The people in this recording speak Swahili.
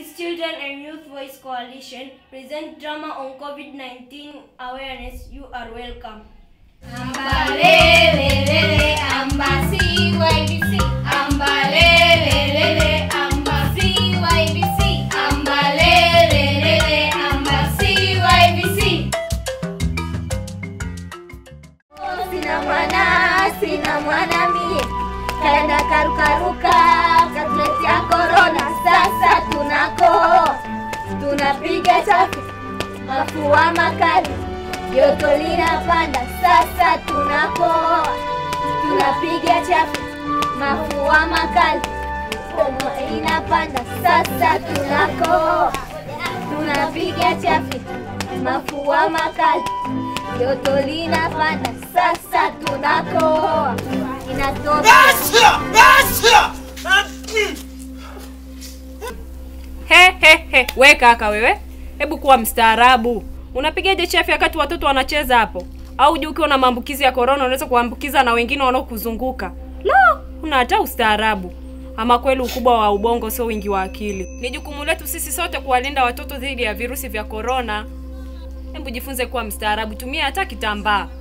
Peace Children and Youth Voice Coalition present drama on COVID-19 awareness. You are welcome. Ambalelelele ambasi YBC. Ambalelelele ambasi YBC. Ambalelelele ambasi YBC. Sina mwana mie kaenda karukaruka katuletea corona. Sasa tunapiga chafi, mafua makali, joto linapanda. Sasa tunapiga chafi, mafua makali, joto linapanda. Sasa tunapiga chafi, mafua makali, joto linapanda. Sasa inatoka. He, we kaka wewe. Hebu kuwa mstaarabu. Unapigaje chafi wakati watoto wanacheza hapo? Au je ukiwa na maambukizi ya corona unaweza kuambukiza na wengine wanaokuzunguka? La, una hata ustaarabu. Ama kweli ukubwa wa ubongo sio wingi wa akili. Ni jukumu letu sisi sote kuwalinda watoto dhidi ya virusi vya corona. Hebu jifunze kuwa mstaarabu, tumia hata kitambaa.